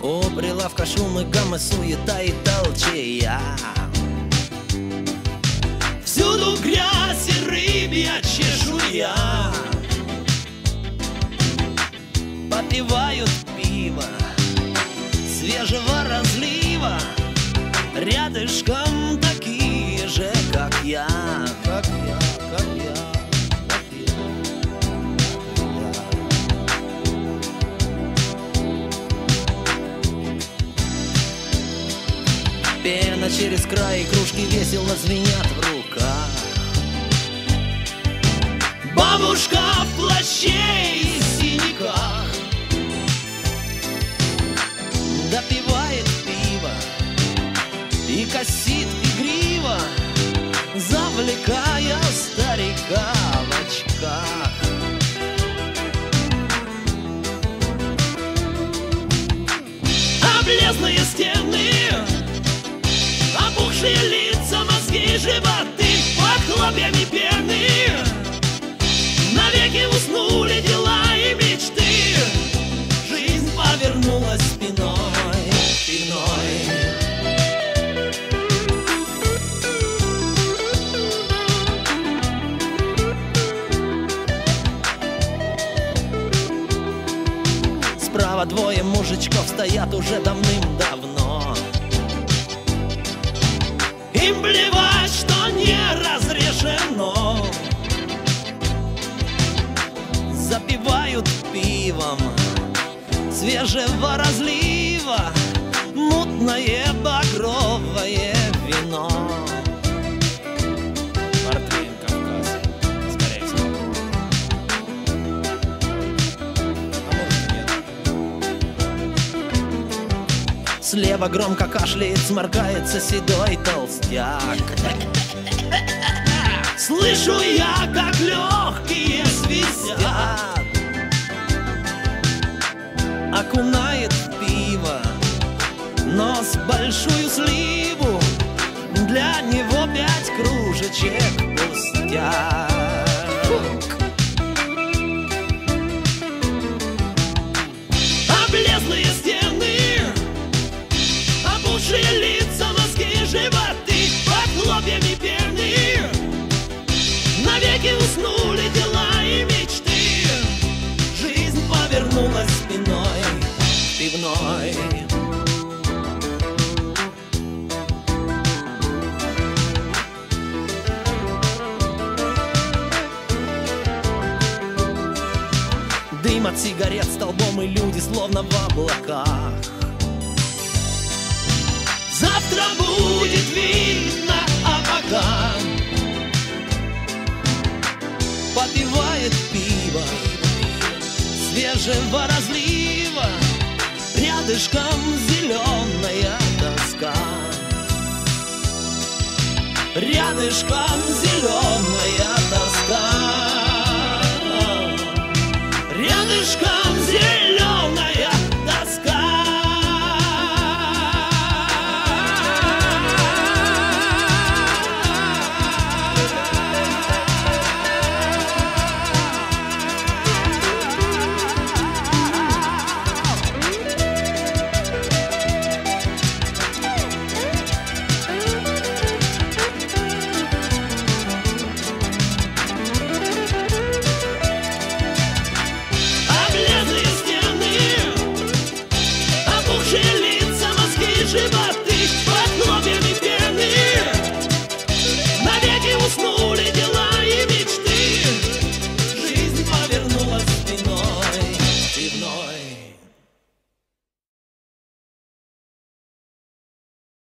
У прилавка шум и гам, и суета и толчья. Всюду грязь и рыбья чешуя. Попивают пиво свежего разлива. Рядышком такие же, как я. Как я, как я, как я, как я. Пена через край, и кружки весело звенят в руках. Бабушка в плаще и синяках допивает пиво и косит игриво, завлекая старика в очках. Облезлые стены, опухшие лица, мозги, животы под хлопьями пены. Навеки уснули дела и мечты. Жизнь повернулась спиной, спиной. Справа двое мужичков стоят уже давным-давно. Им плевать, что не разрешено. Запивают пивом свежего разлива мутное багровое вино. Портвейн Кавказ, скорее всего. А может и нет. Слева громко кашляет, сморкается седой толстяк. Слышу я, как легкие свистят. Окунает в пиво нос большую сливу. Для него 5 кружечек пустяк. Облезлые стены, опухшие лица, мозги, животы под хлопьями пены. Навеки уснули дела и мечты. Жизнь повернулась спиной к пивной. Дым от сигарет столбом, и люди словно в облаках. Завтра будет видно, а пока попивает пиво свежего разлива. Рядышком зеленая доска. Рядышком зеленая доска. Рядышком